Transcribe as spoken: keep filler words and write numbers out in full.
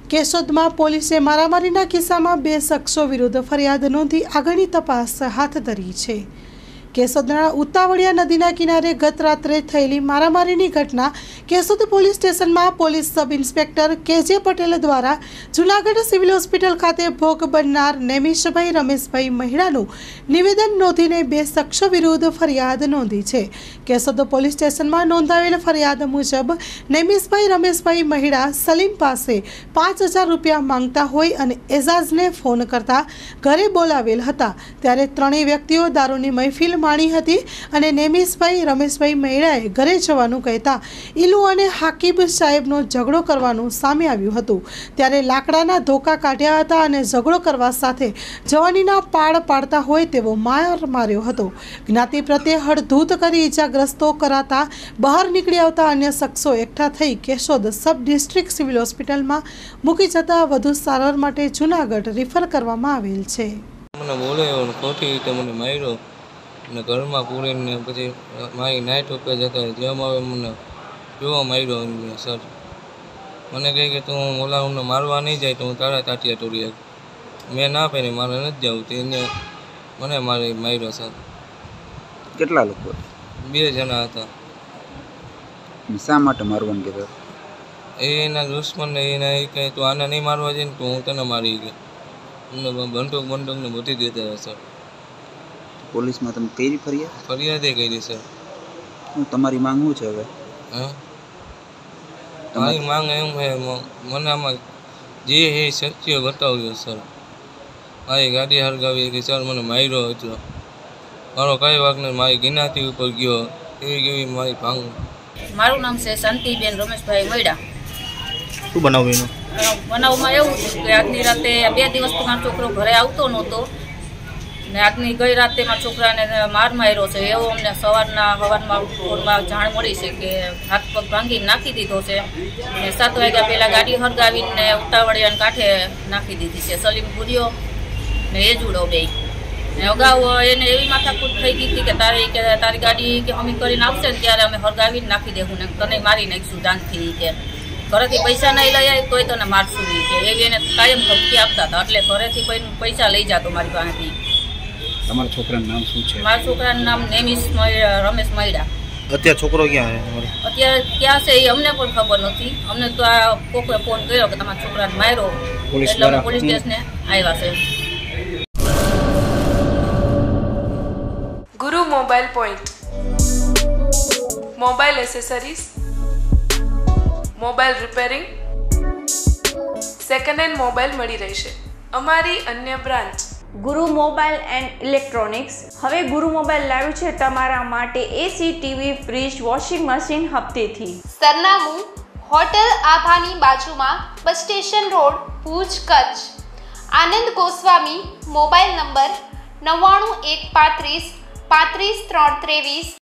કેશોદમાં પોલીસે મારામારીના કિસ્સામાં બે શખ્સો વિરુદ્ધ ફરિયાદ નોંધી આગળની તપાસ હાથ ધરી છે। કેશોદના ઉતાવળિયા નદીના કિનારે ગત રાત્રે થયેલી મારામારીની ઘટના કેશોદ પોલીસ સ્ટેશનમાં police sub inspector K J Patel દ્વારા જૂનાગઢ સિવિલ હોસ્પિટલ ખાતે ભોગ બનનાર નેમિશભાઈ રમેશભાઈ મહિડાનું નિવેદન નોંધીને બે શખ્સો વિરુદ્ધ ફરિયાદ નોંધી છે। કેશોદ પોલીસ સ્ટેશનમાં નોંધાવેલ ફરિયાદ મુજબ નેમિશભાઈ રમેશભાઈ મહિડા સલીમ પાસે પાંચ હજાર રૂપિયા માંગતા હોય અને એઝાઝને ફોન કરતા ઘરે બોલાવેલ હતા, ત્યારે ત્રણેય વ્યક્તિઓ દારૂની મહેફિલ માણી હતી અને નેમિશભાઈ રમેશભાઈ મહિડાએ ઘરે જવાનું કહેતા ઈલુ અને હાકીબ સાહેબનો ઝઘડો કરવાનું સામે આવ્યું હતું, ત્યારે લાકડાના ધોકા કાઢ્યા હતા અને ઝઘડો કરવા સાથે જવાનીના પાડ પાડતા હોય તેવો માર માર્યો હતો। જ્ઞાતિ પ્રત્યે હળધૂત કરી ઈજાગ્રસ્તો કરાતા બહાર નીકળી આવતા અન્ય શખ્સો એકઠા થઈ કેશોદ સબ ડિસ્ટ્રિક્ટ સિવિલ હોસ્પિટલમાં મૂકી જતા વધુ સારવાર માટે જૂનાગઢ રિફર કરવામાં આવેલ છે। મને બોલાયો ખોટી રીતે મને માર્યો ને ઘરમાં પૂરીને પછી મારી નાઇટ ઉપર જતા જેમ આવે મને જોવા માર્યો સર મને કહે કે તું ઓલાને મારવા નહીં જાય તો હું તારા તાટિયા તોડી મેં ના પહેરી મારે નથી જવું તેને મને મારી માર્યો સર। કેટલા લોકો? બે જણા હતા। શા માટે મારવાનું કહેતા? એના દુશ્મનને એને એ કહે તું આને નહીં મારવા જાય ને તો હું તને મારી ગયો અમને બંદૂક બંદૂકને બધી દેતા હતા સર। પોલીસમાં તમે કઈ ફરિયાદ? ફરિયાદે કરી સર। હું તમારી માંગ શું છે હવે? હા મારી માંગ એમ છે મને આમાં જે એ સત્ય બતાવ્યો સર। મારી ગાડી હરગાવી કે સર મને માર્યો હતો, મારો કઈ વાક નહીં, મારી જ્ઞાતિ ઉપર ગયો એવી કેવી મારી ભાંગ। મારું નામ છે શાંતિબેન રમેશભાઈ મહિડા। શું બનાવ્યું? બનાવમાં એવું છે કે આજની રાતે બે દિવસથી મારો છોકરો ઘરે આવતો નહોતો ને આજની ગઈ રાતે મારા છોકરાને માર માર્યો છે એવું અમને સવારના સવારમાં ફોનમાં જાણ મળી છે કે હાથ પગ ભાંગી નાખી દીધો છે ને સાત વાગ્યા પહેલાં ગાડી હરગાવીને ઉતાવળિયાને કાંઠે નાખી દીધી છે। સલીમ ભૂર્યો ને એ જુડો બે ને અગાઉ એને એવી માથાકૂટ થઈ ગઈ હતી કે તારી કે તારી ગાડી કે અમે કરીને આવશે ને ત્યારે અમે હરગાવીને નાખી દેવું ને તને મારી નાખીશું જાનથી કે ઘરેથી પૈસા નહીં લઈ આવી તોય તને મારશું કે એવી એને કાયમ ધમકી આપતા હતા, એટલે ઘરેથી કોઈ પૈસા લઈ જતો મારી પાસેથી। તમારા છોકરાનું નામ શું છે? મારા છોકરાનું નામ નેમિશ રમેશ મહિડા। અત્યારે છોકરો ક્યાં છે? અત્યારે ક્યાં છે એ અમને પણ ખબર નથી, અમને તો આ કોકે ફોન કર્યો કે તમારા છોકરાને માર્યો એટલે અમે પોલીસ સ્ટેશને આવ્યા છે। Guru mobile point mobile accessories, mobile repairing, second hand mobile મળી રહેશે। અમારી અન્ય બ્રાન્ચ ગુરુ મોબાઈલ એન્ડ ઇલેક્ટ્રોનિક્સ હવે ગુરુ મોબાઈલ લાવ્યું છે તમારા માટે AC, TV, fridge, washing machine હપ્તેથી। સરનામું હોટલ આભાની બાજુમાં, bus station road, Bhuj, Kutch. Anand Goswami, mobile number નવ્વાણું એક પાંત્રીસ પાંત્રીસ ત્રણ ત્રેવીસ।